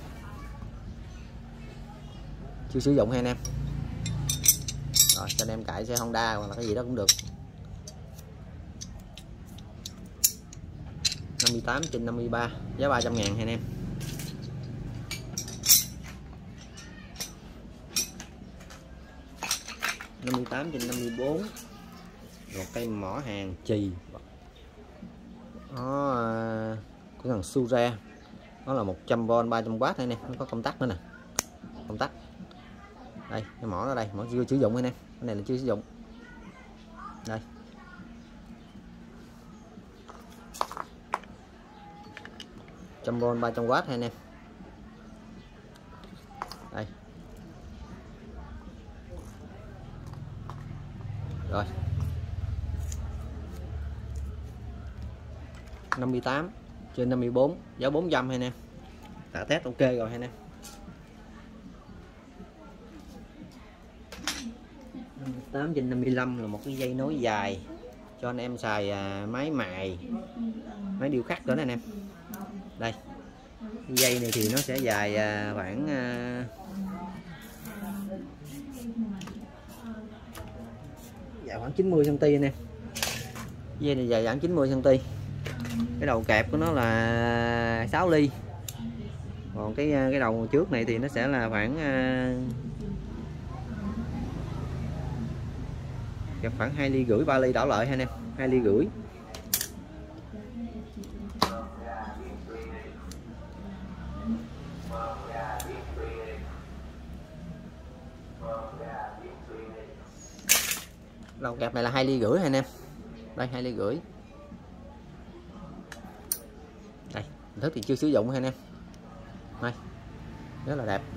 Chưa sử dụng ha anh em. Rồi cho anh em cãi xe Honda hoặc là cái gì đó cũng được. năm mươi tám trên năm mươi ba, giá ba trăm ngàn ha anh em. năm mươi tám trên năm mươi bốn. Một cây mỏ hàng chì. Nó của thằng Sura. Nó là một trăm vôn ba trăm oát anh em, nó có công tắc nữa nè. Công tắc. Đây, cái mỏ ở đây, mỏ chưa sử dụng anh em. Cái này là chưa sử dụng. Đây. một trăm vôn ba trăm oát anh em. Đây. Rồi. năm mươi tám trên năm mươi bốn, giá bốn trăm anh em. Đã test ok rồi anh em. năm mươi tám trên năm mươi lăm là một cái dây nối dài cho anh em xài à, máy mài, máy điêu khắc đó anh em. Đây. Cái dây này thì nó sẽ dài à, khoảng à, dài khoảng chín mươi xăng-ti-mét anh em. Dây này dài khoảng chín mươi xăng-ti-mét. Cái đầu kẹp của nó là sáu ly. Còn cái cái đầu trước này thì nó sẽ là khoảng kẹp khoảng hai ly rưỡi ba ly đảo lợi ha anh em, hai ly rưỡi. Đầu kẹp này là hai ly rưỡi ha anh em. Đây hai ly rưỡi. Đây, thức thì chưa sử dụng ha anh em. Đây. Rất là đẹp.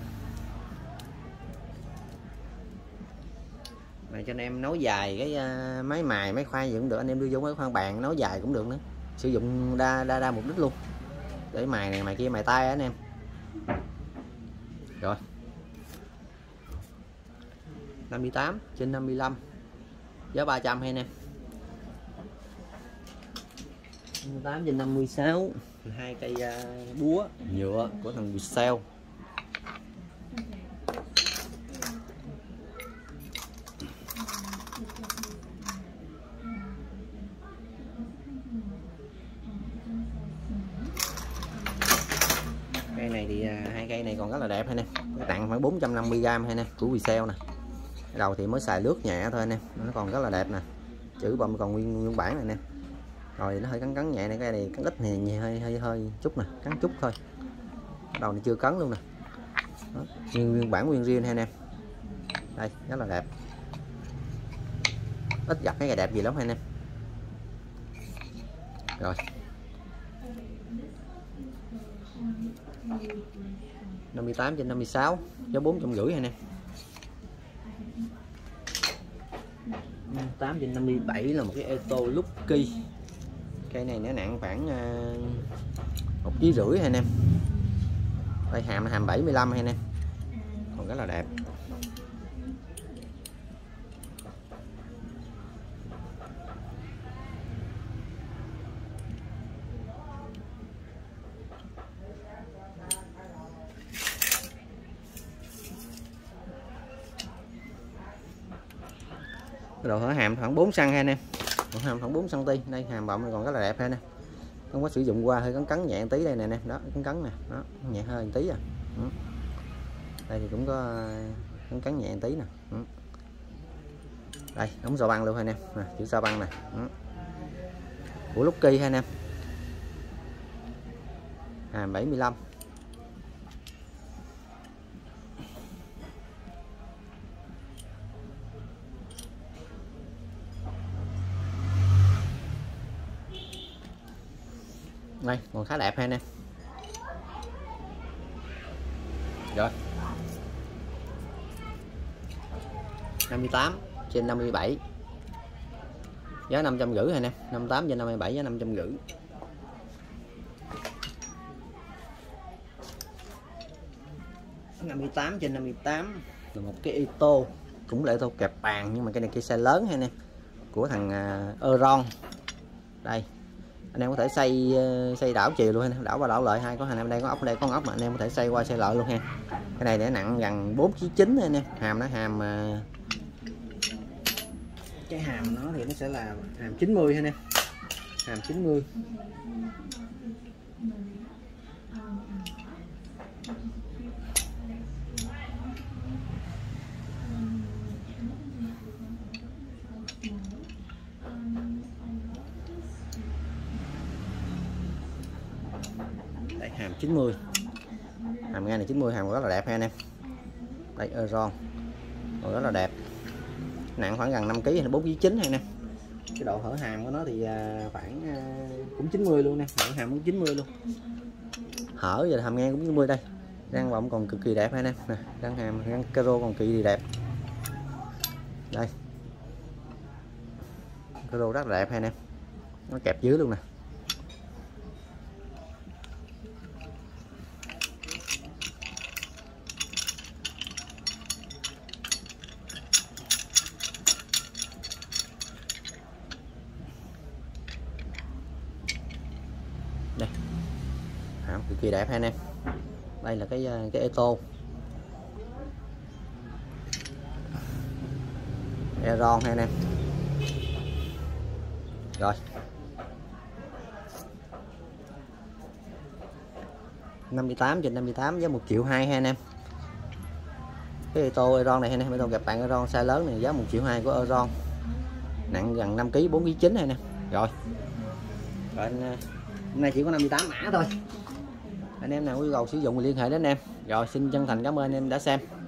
Này cho anh em nối dài cái uh, máy mài, máy khoan gì cũng được, anh em đưa vô mấy khoan bàn nối dài cũng được nữa. Sử dụng đa đa đa mục đích luôn. Để mài này mài kia mài tay anh em. Rồi. năm mươi tám trên năm mươi lăm. Giá ba trăm hay anh em. năm mươi tám trên năm mươi sáu, hai cây uh, búa nhựa của thằng Viettel. thì hai cây này còn rất là đẹp hay nè, nặng khoảng bốn trăm năm mươi gam hay nè, của Vietcell nè. Cái đầu thì mới xài lướt nhẹ thôi anh em, nó còn rất là đẹp nè, chữ bông còn nguyên nguyên bản này nè. Rồi nó hơi cắn cắn nhẹ này, cái này cắn ít thì hơi hơi hơi chút nè, cắn chút thôi. Đầu này chưa cắn luôn nè. Đó, nguyên nguyên bản nguyên riêng hay nè. Đây rất là đẹp, ít gặp cái cây đẹp gì lắm hay nè. Rồi năm mươi tám trên năm mươi sáu, giá bốn trăm rưỡi hay nè. tám trên năm mươi bảy là một cái Eto Lucky. Cây này nó nặng khoảng một ký rưỡi hay nè. Đây hàm hàm bảy mươi lăm hay nè, còn rất là đẹp. Cái độ hở hàm khoảng bốn xăng-ti-mét ha nè, độ hàm khoảng bốn xăng-ti-mét. Đây hàm bọng còn rất là đẹp ha nè, không có sử dụng qua, hơi cắn cắn nhẹ một tí đây nè nè, đó cắn cắn nè, đó nhẹ hơi một tí à. Ừ. Đây thì cũng có cắn cắn nhẹ một tí nè. Ừ. Đây ống sao băng luôn ha nè, nè chữ sao băng nè. Ừ. Của Lucky ha nè, hàm bảy mươi lăm. Đây còn khá đẹp ha nè. Rồi năm mươi tám trên năm mươi bảy, giá năm trăm rưỡi ha nè. Năm mươi tám trên năm mươi bảy giá năm trăm rưỡi. năm mươi tám trên năm mươi tám là một cái Eto, cũng là Eto kẹp bàn, nhưng mà cái này cái size lớn ha nè, của thằng uh, Euron. Đây anh em có thể xoay xoay đảo chiều luôn ha, đảo qua đảo lại, hai có hàng em đây có ốc, đây có ốc mà anh em có thể xoay qua xoay lại luôn ha. Cái này để nặng gần bốn ký chín anh em. Hàm nó hàm cái hàm nó thì nó sẽ là hàm chín mươi ha nè, hàm chín mươi. Đây hàm chín mươi, hàm ngang này chín mươi, hàm rất là đẹp ha anh em. Đây Euron rất là đẹp, nặng khoảng gần năm ký hay bốn ký chín hay nè. Cái độ hở hàm của nó thì khoảng cũng chín mươi luôn nè, hở hàm cũng chín mươi luôn, hở giờ hàm ngang cũng chín mươi. Đây răng vọng còn cực kỳ đẹp ha nè, nè răng hàm răng caro còn cực kỳ đẹp. Đây caro rất là đẹp ha nè, nó kẹp dưới luôn nè. Đây hàm cực kỳ đẹp ha anh em. Đây là cái cái Eto Euron ha anh em. Rồi năm mươi tám trên năm mươi tám giá một triệu hai ha anh em. Cái Eto Euron này ha anh em, Eto kẹp bàn Euron size lớn này giá một triệu hai của Euron, nặng gần năm ký, bốn ký chín ha anh em. Rồi rồi hôm nay chỉ có năm mươi tám mã thôi. Anh em nào có yêu cầu sử dụng thì liên hệ đến anh em. Rồi xin chân thành cảm ơn anh em đã xem.